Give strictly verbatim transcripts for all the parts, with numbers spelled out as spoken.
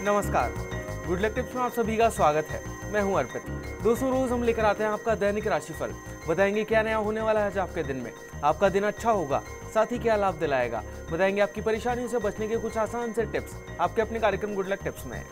नमस्कार, good luck tips में आप सभी का स्वागत है। मैं हूं अर्पित। दोस्तों, रोज हम लेकर आते हैं आपका दैनिक राशिफल, बताएंगे क्या नया होने वाला है आज आपके दिन में, आपका दिन अच्छा होगा, साथ ही क्या लाभ दिलाएगा, बताएंगे आपकी परेशानियों से बचने के कुछ आसान से टिप्स आपके अपने कार्यक्रम गुड लक टिप्स में।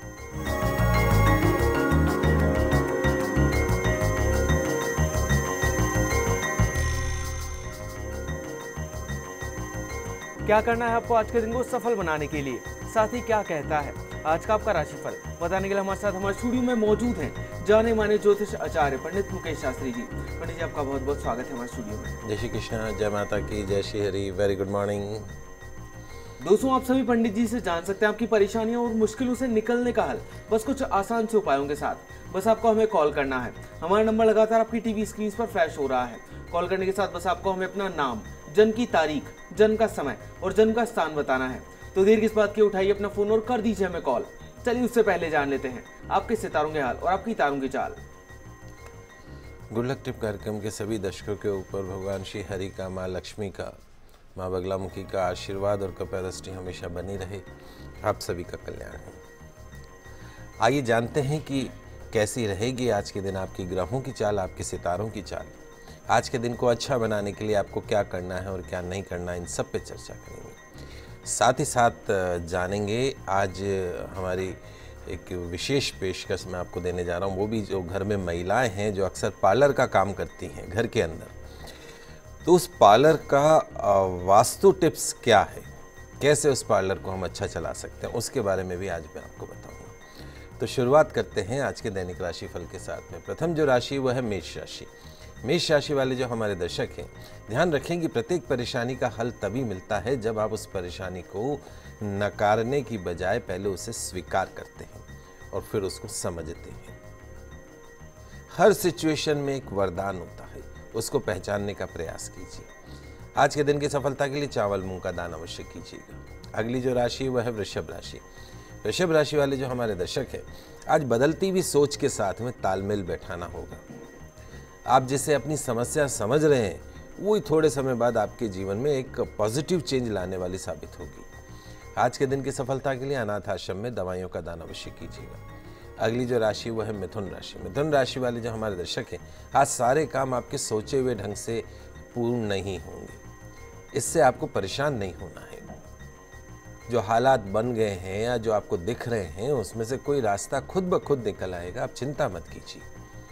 क्या करना है आपको आज के दिन को सफल बनाने के लिए, साथ ही क्या कहता है आज का आपका राशिफल, बताने के लिए हमारे साथ हमारे स्टूडियो में मौजूद हैं जाने माने ज्योतिष आचार्य पंडित मुकेश शास्त्री जी। पंडित जी, आपका बहुत बहुत स्वागत है हमारे स्टूडियो में। जय श्री कृष्ण, जय माता की, जय Shri Hari, very good morning. दोस्तों, आप सभी पंडित जी से जान सकते हैं आपकी परेशानियों और मुश्किलों से निकलने का हल, बस कुछ आसान से उपायों के साथ। बस आपको हमें कॉल करना है, हमारा नंबर लगातार आपकी टीवी स्क्रीन पर फ्लैश हो रहा है। कॉल करने के साथ बस आपको हमें अपना नाम, जन्म की तारीख, जन्म का समय और जन्म का स्थान बताना है। तो देर किस बात की, उठाइए अपना फोन और कर दीजिए हमें कॉल। चलिए उससे पहले जान लेते हैं आपके सितारों के हाल और आपकी तारों की चाल। गुड लक टिप कार्यक्रम के सभी दर्शकों के ऊपर भगवान श्री हरि का, माँ लक्ष्मी का, माँ बगलामुखी का आशीर्वाद और कृपा दृष्टि हमेशा बनी रहे। आप सभी का कल्याण हो। आइए जानते हैं कि कैसी रहेगी आज के दिन आपकी ग्रहों की चाल, आपके सितारों की चाल। आज के दिन को अच्छा बनाने के लिए आपको क्या करना है और क्या नहीं करना है, इन सब पे चर्चा करेंगे। साथ ही साथ जानेंगे आज हमारी एक विशेष पेशकश मैं आपको देने जा रहा हूँ, वो भी जो घर में महिलाएं हैं जो अक्सर पार्लर का काम करती हैं घर के अंदर, तो उस पार्लर का वास्तु टिप्स क्या है, कैसे उस पार्लर को हम अच्छा चला सकते हैं, उसके बारे में भी आज मैं आपको बताऊँगा। तो शुरुआत करते हैं आज के दैनिक राशिफल के साथ में। प्रथम जो राशि वह है मेष राशि। मेष राशि वाले जो हमारे दर्शक हैं, ध्यान रखें कि प्रत्येक परेशानी का हल तभी मिलता है जब आप उस परेशानी को नकारने की बजाय पहले उसे स्वीकार करते हैं और फिर उसको समझते हैं। हर सिचुएशन में एक वरदान होता है, उसको पहचानने का प्रयास कीजिए। आज के दिन की सफलता के लिए चावल मूंग का दान अवश्य कीजिएगा। अगली जो राशि वह है वृषभ राशि। वृषभ राशि वाले जो हमारे दर्शक हैं, आज बदलती हुई सोच के साथ में तालमेल बैठाना होगा। आप जिसे अपनी समस्या समझ रहे हैं, वो थोड़े समय बाद आपके जीवन में एक पॉजिटिव चेंज लाने वाली साबित होगी। आज के दिन की सफलता के लिए अनाथ आश्रम में दवाइयों का दान अवश्य कीजिएगा। अगली जो राशि वो है मिथुन राशि। मिथुन राशि वाले जो हमारे दर्शक हैं, आज सारे काम आपके सोचे हुए ढंग से पूर्ण नहीं होंगे। इससे आपको परेशान नहीं होना है। जो हालात बन गए हैं या जो आपको दिख रहे हैं, उसमें से कोई रास्ता खुद ब खुद निकल आएगा। आप चिंता मत कीजिए।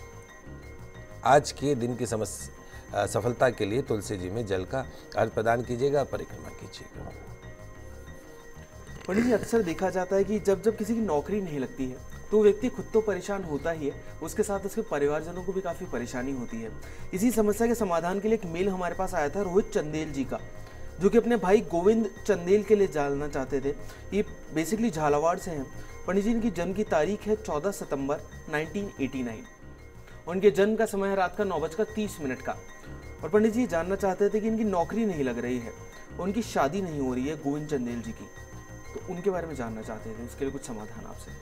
आज के दिन की समस्या सफलता के लिए तुलसी जी में जल का अर्घ प्रदान कीजिएगा, परिक्रमा कीजिएगा। पंडित जी, अक्सर देखा जाता है कि जब जब किसी की नौकरी नहीं लगती है तो व्यक्ति खुद तो परेशान होता ही है, उसके साथ उसके परिवारजनों को भी काफी परेशानी होती है। इसी समस्या के समाधान के लिए एक मेल हमारे पास आया था रोहित चंदेल जी का, जो कि अपने भाई गोविंद चंदेल के लिए जानना चाहते थे। ये बेसिकली झालावाड़ से हैं। पंडित जी, इनकी जन्म की तारीख है चौदह सितंबर नाइनटीन एटी नाइन। उनके जन्म का समय है रात का नौ बजकर तीस मिनट का। और पंडित जी जानना चाहते थे कि इनकी नौकरी नहीं लग रही है, उनकी शादी नहीं हो रही है गोविंद चंदेल जी की, तो उनके बारे में जानना चाहते थे, उसके लिए कुछ समाधान आपसे।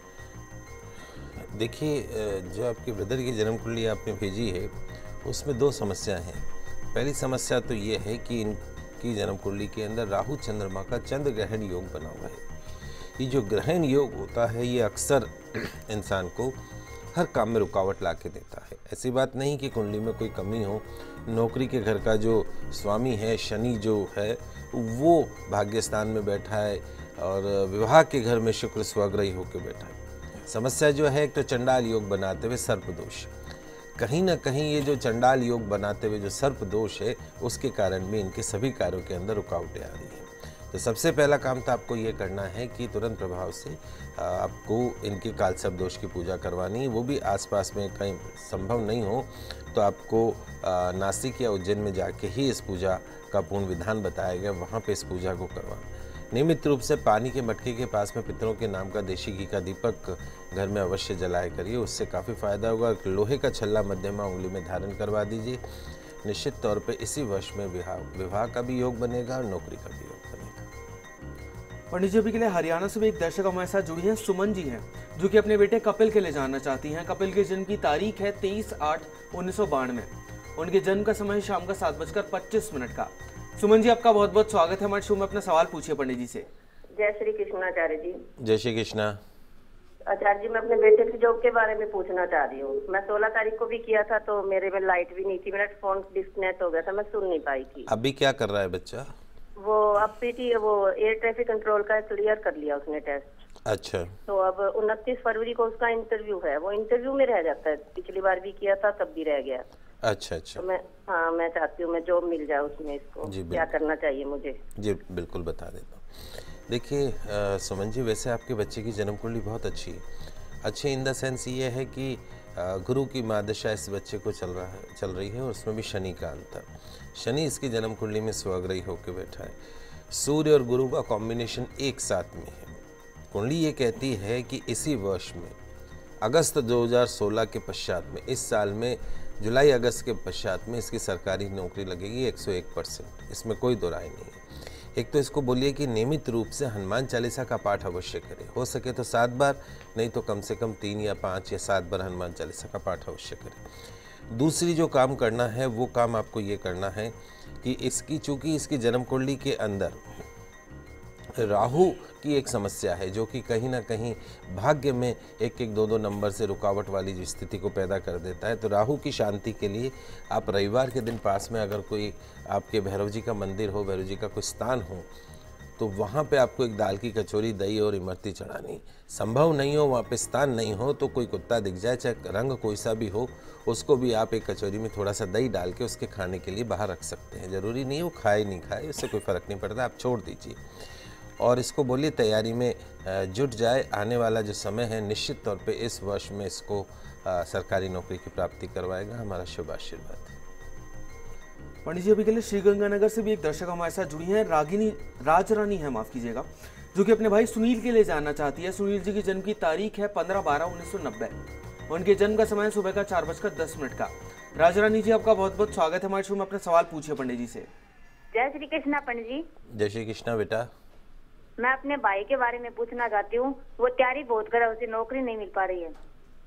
देखिए, जो आपके ब्रदर की जन्म कुंडली आपने भेजी है, उसमें दो समस्या हैं। पहली समस्या तो ये है कि इनकी जन्म कुंडली के अंदर राहु चंद्रमा का चंद्र ग्रहण योग बना हुआ है। ये जो ग्रहण योग होता है, ये अक्सर इंसान को हर काम में रुकावट ला के देता है। ऐसी बात नहीं कि कुंडली में कोई कमी हो। नौकरी के घर का जो स्वामी है, शनि जो है, वो भाग्य स्थान में बैठा है और विवाह के घर में शुक्र स्वग्रही होकर बैठा है। समस्या जो है, एक तो चंडाल योग बनाते हुए सर्प दोष। कहीं ना कहीं ये जो चंडाल योग बनाते हुए जो सर्प दोष है, उसके कारण भी इनके सभी कार्यों के अंदर रुकावटें आ रही हैं। तो सबसे पहला काम तो आपको ये करना है कि तुरंत प्रभाव से आपको इनके कालसर्प दोष की पूजा करवानी है। वो भी आसपास में कहीं संभव नहीं हो तो आपको नासिक या उज्जैन में जाके ही इस पूजा का पूर्ण विधान बताया गया, वहाँ पे इस पूजा को करवाना। नियमित रूप से पानी के मटके के पास में पितरों के नाम का देशी घी का दीपक घर में अवश्य जलाया करिए, उससे काफ़ी फायदा होगा। लोहे का छल्ला मध्यमा उंगली में धारण करवा दीजिए। निश्चित तौर पे इसी वर्ष में विवाह विवाह का भी योग बनेगा और नौकरी का भी योग बनेगा। पंडित जी, अभी के लिए हरियाणा से भी एक दर्शक हमारे साथ जुड़ी हैं, सुमन जी हैं, जो कि अपने बेटे कपिल के लिए जानना चाहती हैं। कपिल के जन्म की तारीख है तेईस आठ उन्नीस सौ बानवे। उनके जन्म का समय शाम का सात बजकर पच्चीस मिनट का। सुमन जी, आपका बहुत बहुत स्वागत है हमारे शो में। अपना सवाल पूछिए पंडित जी से। जय श्री कृष्णाचार्य जी। जय श्री कृष्णा। आचार्य जी, मैं अपने बेटे की जॉब के बारे में पूछना चाह रही हूँ। मैं सोलह तारीख को भी किया था तो मेरे में लाइट भी नहीं थी, मेरा फोन डिस्कनेक्ट हो गया था, मैं सुन नहीं पाई थी। अभी क्या कर रहा है बच्चा? वो अब पीटी वो एयर ट्रैफिक कंट्रोल का क्लियर कर लिया उसने टेस्ट। अच्छा। तो अब उनतीस फरवरी को उसका इंटरव्यू है, वो इंटरव्यू में रह जाता है। पिछली बार भी किया था तब भी रह गया। अच्छा अच्छा। तो मैं हाँ मैं चाहती हूँ मैं जॉब मिल जाए उसमें, इसको क्या करना चाहिए मुझे? जी बिल्कुल बता देता हूँ। देखिए सुमन जी, वैसे आपके बच्चे की जन्म कुंडली बहुत अच्छी है। अच्छी इन द सेंस ये है कि आ, गुरु की महादशा इस बच्चे को चल रहा है चल रही है और उसमें भी शनि का अंतर। शनि इसकी जन्म कुंडली में स्वग्रही होकर बैठा है। सूर्य और गुरु का कॉम्बिनेशन एक साथ में है। कुंडली ये कहती है कि इसी वर्ष में अगस्त दो हज़ार सोलह के पश्चात में, इस साल में जुलाई अगस्त के पश्चात में इसकी सरकारी नौकरी लगेगी एक सौ एक परसेंट। इसमें कोई दो राय नहीं है। एक तो इसको बोलिए कि नियमित रूप से हनुमान चालीसा का पाठ अवश्य करें, हो सके तो सात बार, नहीं तो कम से कम तीन या पाँच या सात बार हनुमान चालीसा का पाठ अवश्य करें। दूसरी जो काम करना है वो काम आपको ये करना है कि इसकी चूँकि इसकी जन्म कुंडली के अंदर राहु की एक समस्या है जो कि कहीं ना कहीं भाग्य में एक एक दो दो नंबर से रुकावट वाली जो स्थिति को पैदा कर देता है। तो राहु की शांति के लिए आप रविवार के दिन पास में अगर कोई आपके भैरव जी का मंदिर हो, भैरव जी का कोई स्थान हो, तो वहाँ पे आपको एक दाल की कचौरी, दही और इमरती चढ़ानी। संभव नहीं हो, वहाँ पे स्थान नहीं हो, तो कोई कुत्ता दिख जाए, चाहे रंग कोई सा भी हो, उसको भी आप एक कचौरी में थोड़ा सा दही डाल के उसके खाने के लिए बाहर रख सकते हैं। ज़रूरी नहीं वो खाए नहीं खाए, उससे कोई फ़र्क नहीं पड़ता, आप छोड़ दीजिए। और इसको बोलिए तैयारी में जुट जाए। आने वाला जो समय है निश्चित तौर पे इस वर्ष में इसको सरकारी नौकरी की प्राप्ति करवाएगा। हमारा शुभ आशीर्वाद। पंडित जी, अभी के लिए श्रीगंगानगर से भी एक दर्शक हमारे साथ जुड़ी हैं, रागिनी राजरानी है, माफ कीजिएगा, जो कि अपने भाई सुनील के लिए जानना चाहती है। सुनील जी की जन्म की तारीख है पंद्रह बारह उन्नीस सौ नब्बे। उनके जन्म का समय सुबह का चार बजकर दस मिनट का। राजरानी जी, आपका बहुत बहुत स्वागत है हमारे शो में। अपना सवाल पूछिए पंडित जी से। जय श्री कृष्णा पंडित जी। जय श्री कृष्णा बेटा। मैं अपने भाई के बारे में पूछना चाहती हूँ, वो तैयारी बहुत कर रहा है, उसे नौकरी नहीं मिल पा रही है।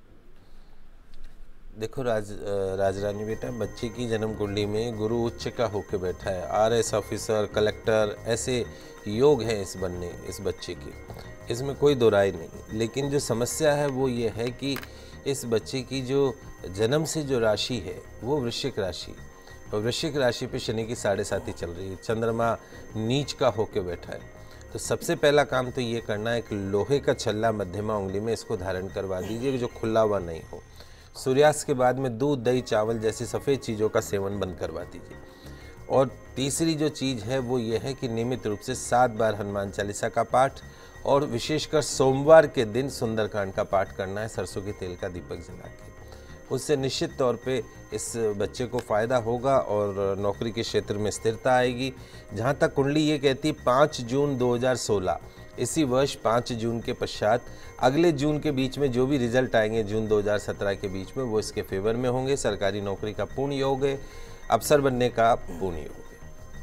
देखो राज राजरानी बेटा, बच्चे की जन्म कुंडली में गुरु उच्च का होकर बैठा है। आरएस ऑफिसर, कलेक्टर, ऐसे योग हैं इस बनने इस बच्चे की, इसमें कोई दो राय नहीं। लेकिन जो समस्या है वो ये है कि इस बच्चे की जो जन्म से जो राशि है वो वृश्चिक राशि, और वृश्चिक राशि पे शनि की साढ़े साथी चल रही है। चंद्रमा नीच का होकर बैठा है। तो सबसे पहला काम तो ये करना है कि लोहे का छल्ला मध्यमा उंगली में इसको धारण करवा दीजिए जो खुला हुआ नहीं हो। सूर्यास्त के बाद में दूध, दही, चावल जैसी सफ़ेद चीज़ों का सेवन बंद करवा दीजिए। और तीसरी जो चीज़ है वो ये है कि नियमित रूप से सात बार हनुमान चालीसा का पाठ और विशेषकर सोमवार के दिन सुंदरकांड का पाठ करना है, सरसों के तेल का दीपक जला के। उससे निश्चित तौर पे इस बच्चे को फ़ायदा होगा और नौकरी के क्षेत्र में स्थिरता आएगी। जहाँ तक कुंडली ये कहती पाँच जून दो हज़ार सोलह, इसी वर्ष पाँच जून के पश्चात अगले जून के बीच में जो भी रिजल्ट आएंगे जून दो हज़ार सत्रह के बीच में, वो इसके फेवर में होंगे। सरकारी नौकरी का पूर्ण योग है, अफसर बनने का पूर्ण योग है।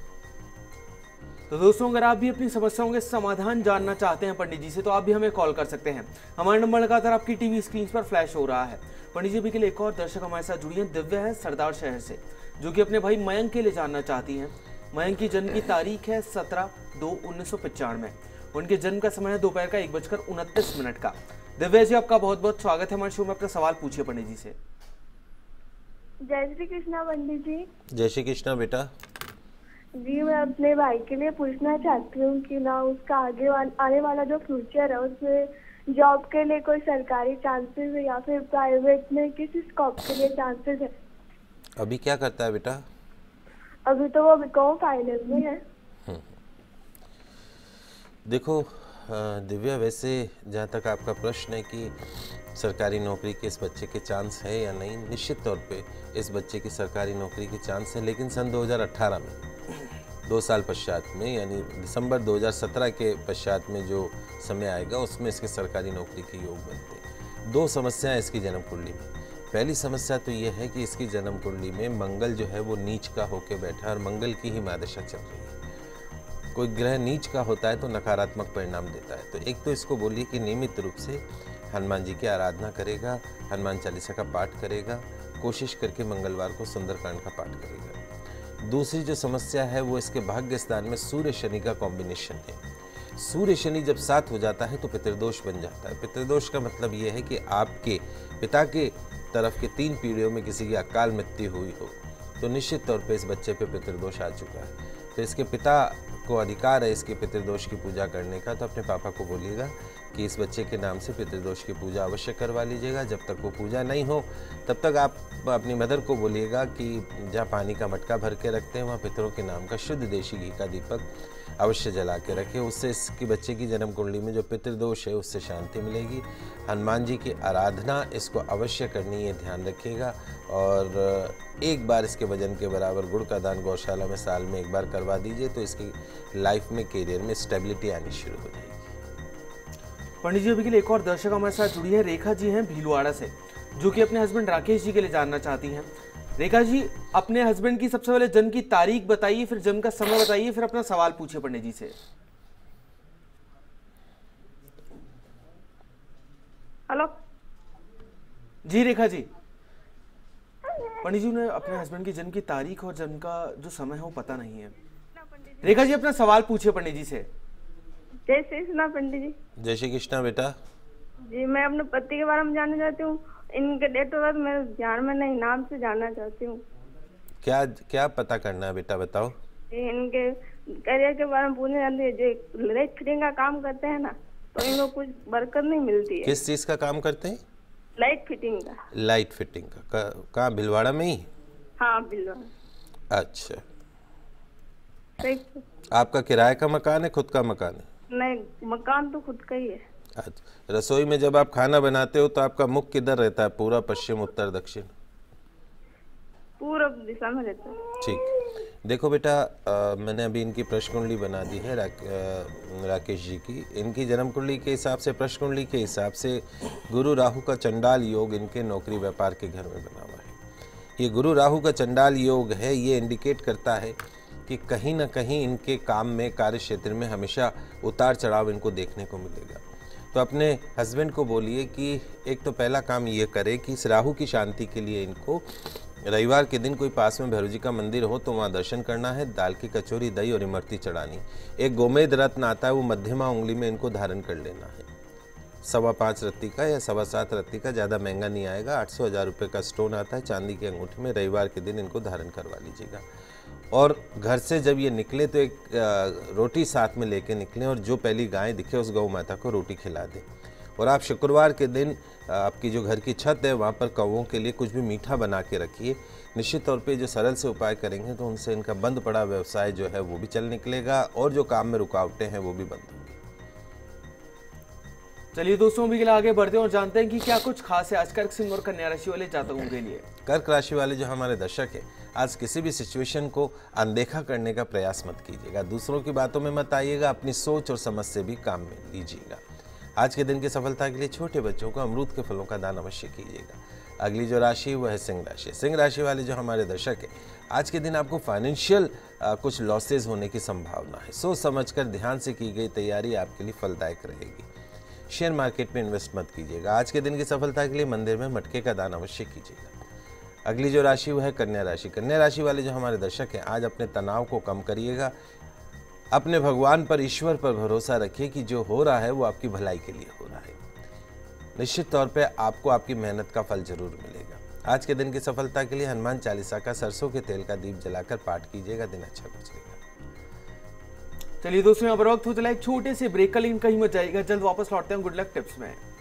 तो दोस्तों, अगर आप भी अपनी समस्याओं के समाधान जानना चाहते हैं पंडित जी से, तो आप भी हमें कॉल कर सकते हैं। हमारा नंबर लगातार आपकी टीवी स्क्रीन पर फ्लैश हो रहा है। पंडित जी, भी के लिए एक और दर्शक हमारे साथ जुड़ी हैं, दिव्या है सरदार शहर से, जो कि अपने भाई मयंक के लिए जानना चाहती हैं। मयंक की जन्म की तारीख है सत्रह दो उन्नीस सौ पचानवे। उनके जन्म का समय है दोपहर का एक बजकर उनतीस मिनट का। दिव्या जी, आपका बहुत बहुत स्वागत है हमारे शो में। अपना सवाल पूछिए पंडित जी से। जय श्री कृष्णा पंडित जी। जय श्री कृष्णा बेटा। जी, मैं अपने भाई के लिए पूछना चाहती हूँ कि ना उसका आगे वा, आने वाला जो फ्यूचर है उसमें जॉब के लिए कोई सरकारी चांसेस है या फिर प्राइवेट में किस स्कोप के लिए चांसेस है। अभी क्या करता है बेटा? अभी तो वो बीकॉम फाइनल में है। देखो दिव्या, वैसे जहाँ तक आपका प्रश्न है कि सरकारी नौकरी के इस बच्चे के चांस है या नहीं, निश्चित तौर पे इस बच्चे की सरकारी नौकरी के चांस है, लेकिन सन दो हज़ार अठारह में, दो साल पश्चात में, यानी दिसंबर दो हज़ार सत्रह के पश्चात में जो समय आएगा उसमें इसके सरकारी नौकरी के योग बनते हैं। दो समस्याएं इसकी जन्म कुंडली में। पहली समस्या तो ये है कि इसकी जन्म कुंडली में मंगल जो है वो नीच का होकर बैठा है और मंगल की ही महादशा चल रही है। कोई ग्रह नीच का होता है तो नकारात्मक परिणाम देता है। तो एक तो इसको बोलिए कि नियमित रूप से हनुमान जी की आराधना करेगा, हनुमान चालीसा का पाठ करेगा, कोशिश करके मंगलवार को सुंदरकांड का पाठ करेगा। दूसरी जो समस्या है वो इसके भाग्य स्थान में सूर्य शनि का कॉम्बिनेशन है। सूर्य शनि जब साथ हो जाता है तो पितृदोष बन जाता है। पितृदोष का मतलब ये है कि आपके पिता के तरफ के तीन पीढ़ियों में किसी की अकाल मृत्यु हुई हो तो निश्चित तौर पे इस बच्चे पे पितृदोष आ चुका है। तो इसके पिता को अधिकार है इसके पितृदोष की पूजा करने का, तो अपने पापा को बोलिएगा कि इस बच्चे के नाम से पितृदोष की पूजा अवश्य करवा लीजिएगा। जब तक वो पूजा नहीं हो तब तक आप अपनी मदर को बोलिएगा कि जहाँ पानी का मटका भर के रखते हैं वहाँ पितरों के नाम का शुद्ध देशी घी का दीपक अवश्य जला के रखें। उससे इसकी बच्चे की जन्म कुंडली में जो पितृदोष है उससे शांति मिलेगी। हनुमान जी की आराधना इसको अवश्य करनी, ये ध्यान रखिएगा। और एक बार इसके वजन के बराबर गुड़ का दान गौशाला में साल में एक बार करवा दीजिए तो इसकी लाइफ में, करियर में स्टेबिलिटी आनी शुरू हो जाएगी। पंडित जी, अभी के लिए एक और दर्शक हमारे साथ जुड़ी है। रेखा जी हैं भीलवाड़ा से, जो कि अपने हस्बैंड राकेश जी के लिए जानना चाहती हैं। रेखा जी, अपने हस्बैंड की सबसे पहले जन्म की तारीख बताइए, फिर जन्म का समय बताइए, फिर अपना सवाल पूछिए पंडित जी से। हेलो जी रेखा जी, पंडित जी ने अपने हस्बैंड की जन्म की तारीख और जन्म का जो समय है वो पता नहीं है। रेखा जी, अपना सवाल पूछिए पंडित जी से। जय श्री कृष्णा पंडित जी। जय श्री कृष्णा बेटा। जी, मैं अपने पति के बारे में जानना चाहती हूँ। इनके डेट ऑफ बर्थ मेरे ध्यान में नहीं, नाम से जानना चाहती हूँ। क्या क्या पता करना है बेटा, बताओ। जी, इनके करियर के बारे में पूछना चाहती है। जो लाइट फिटिंग का काम करते हैं ना, तो इनको कुछ बरकत नहीं मिलती है। किस चीज़ का काम करते हैं? लाइट फिटिंग का। लाइट फिटिंग का। कहाँ, भिलवाड़ा में ही? हाँ, भिलवाड़ा। अच्छा, सही। आपका किराए का मकान है, खुद का मकान है? नहीं, मकान तो खुद का ही है। अच्छा, रसोई में जब आप खाना बनाते हो तो आपका मुख किधर रहता है? पूरा, पश्चिम, उत्तर, दक्षिण? पूरब दिशा में रहता है। ठीक। देखो बेटा, आ, मैंने अभी इनकी प्रश्न कुंडली बना दी है, रा, आ, राकेश जी की। इनकी जन्म कुंडली के हिसाब से, प्रश्न कुंडली के हिसाब से गुरु राहु का चंडाल योग इनके नौकरी व्यापार के घर में बना हुआ है। ये गुरु राहु का चंडाल योग है, ये इंडिकेट करता है कि कहीं ना कहीं इनके काम में, कार्य क्षेत्र में हमेशा उतार चढ़ाव इनको देखने को मिलेगा। तो अपने हस्बैंड को बोलिए कि एक तो पहला काम ये करे कि इस राहु की शांति के लिए इनको रविवार के दिन कोई पास में भैरव जी का मंदिर हो तो वहाँ दर्शन करना है। दाल की कचौरी, दही और इमरती चढ़ानी। एक गोमेद रत्न आता है, वो मध्यमा उंगली में इनको धारण कर लेना है। सवा पाँच रत्ती का या सवा सात रत्ती का, ज़्यादा महंगा नहीं आएगा। आठ सौ हज़ार रुपये का स्टोन आता है चांदी की अंगूठी में। रविवार के दिन इनको धारण करवा लीजिएगा। और घर से जब ये निकले तो एक रोटी साथ में लेके निकलें, और जो पहली गाय दिखे उस गौ माता को रोटी खिला दें। और आप शुक्रवार के दिन आपकी जो घर की छत है वहाँ पर कौवों के लिए कुछ भी मीठा बना के रखिए। निश्चित तौर पे जो सरल से उपाय करेंगे तो उनसे इनका बंद पड़ा व्यवसाय जो है वो भी चल निकलेगा, और जो काम में रुकावटें हैं वो भी बंद होंगी। चलिए दोस्तों, अभी के लिए आगे बढ़ते हैं और जानते हैं कि क्या कुछ खास है आज कर्क, सिंह और कन्या राशि वाले जातकों के लिए। कर्क राशि वाले जो हमारे दर्शक हैं, आज किसी भी सिचुएशन को अनदेखा करने का प्रयास मत कीजिएगा। दूसरों की बातों में मत आइएगा, अपनी सोच और समझ से भी काम में लीजिएगा। आज के दिन की सफलता के लिए छोटे बच्चों को अमरूद के फलों का दान अवश्य कीजिएगा। अगली जो राशि वह है सिंह राशि। सिंह राशि वाले जो हमारे दर्शक हैं, आज के दिन आपको फाइनेंशियल कुछ लॉसेज होने की संभावना है। सोच समझकर ध्यान से की गई तैयारी आपके लिए फलदायक रहेगी। शेयर मार्केट में इन्वेस्ट मत कीजिएगा। आज के दिन की सफलता के लिए मंदिर में मटके का दान अवश्य कीजिएगा। अगली जो राशि वह है कन्या राशि। कन्या राशि वाले जो हमारे दर्शक हैं, आज अपने तनाव को कम करिएगा। अपने भगवान पर, ईश्वर पर भरोसा रखिए कि जो हो रहा है वो आपकी भलाई के लिए हो रहा है। निश्चित तौर पे आपको आपकी मेहनत का फल जरूर मिलेगा। आज के दिन की सफलता के लिए हनुमान चालीसा का सरसों के तेल का दीप जलाकर पाठ कीजिएगा, दिन अच्छा गुजरेगा। चलिए दोस्तों, यहाँ पर वक्त हो चला एक छोटे से ब्रेक का, लेकिन कहीं मत जाइएगा, जल्द वापस लौटते हैं गुड लक टिप्स में।